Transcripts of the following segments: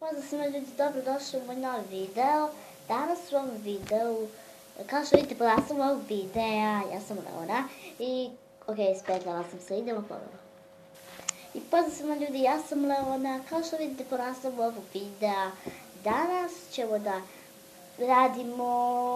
Pozdrav svima ljudi, dobrodošli u moj novi video. Danas u ovom videu, kao što vidite po naslovu ovog videa, ja sam Leona i spetala sam se, idemo ponovno. I pozdrav svima ljudi, ja sam Leona, kao što vidite po naslovu ovog videa, danas ćemo da radimo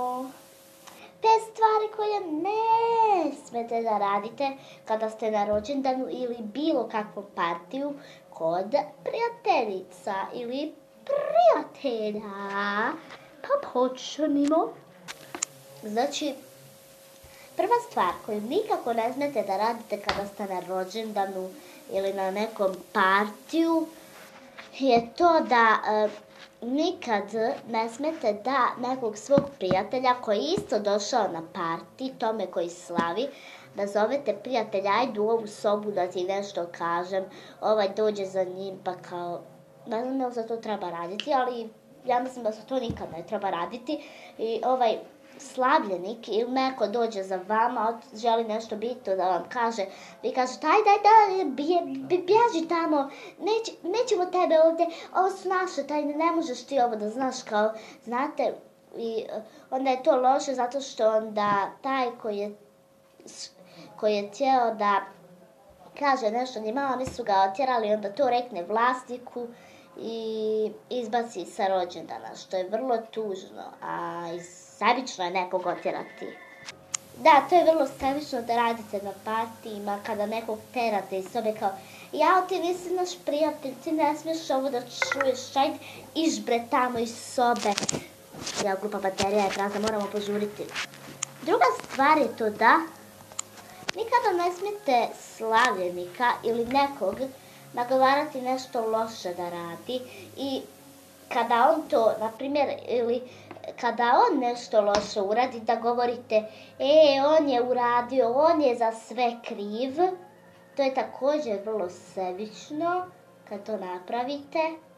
5 stvari koje ne smete da radite kada ste na rođendanu ili bilo kakvom partiju kod prijateljica ili prijatelja. Pa počnimo. Znači, prva stvar koju nikako ne smete da radite kada ste na rođendanu ili na nekom partiju je to da nikad ne smete da nekog svog prijatelja koji je isto došao na parti, tome koji slavi, da zovete prijatelja, ajde u ovu sobu da ti nešto kažem, dođe za njim pa kao, ne znam da li za to treba raditi, ali ja mislim da se to nikad ne treba raditi. I slavljenik ili neko dođe za vama, želi nešto bitno da vam kaže, vi kažete daj, bježi tamo, nećemo tebe ovdje, ovo su naše tajne, ne možeš ti ovo da znaš, kao, znate, i onda je to loše zato što onda taj koji je htio da kaže nešto njima, oni su ga otjerali, onda to rekne vlasniku i izbaci sa rođendana, što je vrlo tužno, a i sebično je nekog otjerati. Da, to je vrlo sebično da radite na partijima kada nekog terate iz sobe kao jao, ti nisi naš prijatelj, ti ne smiješ ovo da čuješ, ajde išbre tamo iz sobe. Ja, glupa baterija je prazna, moramo požuriti. Druga stvar je to da nikada ne smijete slavljenika ili nekog nagovarati nešto loše da radi i kada on to, na primjer, ili kada on nešto loše uradi, da govorite on je uradio, on je za sve kriv. To je također vrlo sebično kad to napravite.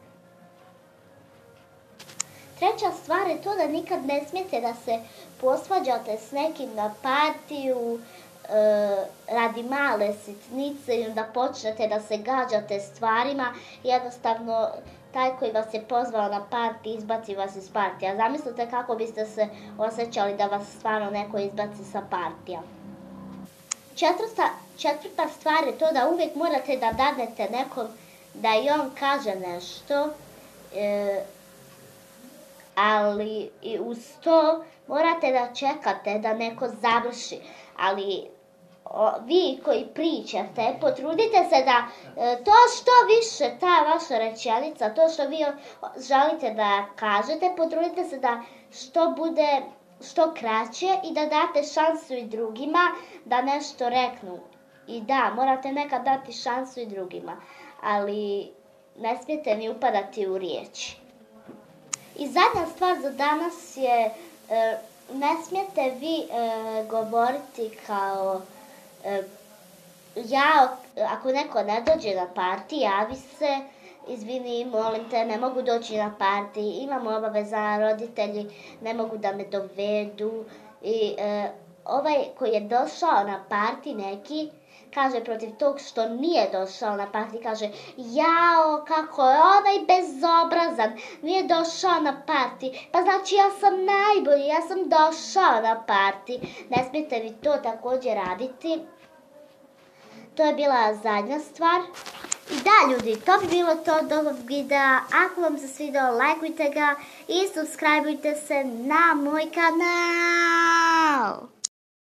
Treća stvar je to da nikad ne smijete da se posvađate s nekim na partiju radi male sitnice i onda počnete da se gađate stvarima i jednostavno taj koji vas je pozvao na partij izbaci vas iz partija. Zamislite kako biste se osjećali da vas stvarno neko izbaci sa partija. Četvrta stvar je to da uvijek morate da dadnete nekom da i on kaže nešto, ali i uz to morate da čekate da neko završi. Ali vi koji pričate, potrudite se da to što više, ta vaša rečenica, to što vi želite da kažete, potrudite se da što bude što kraće i da date šansu i drugima da nešto reknu. I da, morate nekad dati šansu i drugima, ali ne smijete ni upadati u riječi. I zadnja stvar za danas je, ne smijete vi govoriti kao ako neko ne dođe na partij, javi se, izvini, molim te, ne mogu doći na partij, imam obaveza, roditelji ne mogu da me dovedu. I ovaj koji je došao na partij neki, kaže protiv tog što nije došao na partij, kaže jao, kako je ovaj bezobrazan, nije došao na partij, pa znači ja sam najbolji, ja sam došao na partij. Ne smijete vi to također raditi. To je bila zadnja stvar. I da ljudi, to bi bilo to od ovog videa. Ako vam se svidao, lajkujte ga i subscribeujte se na moj kanal.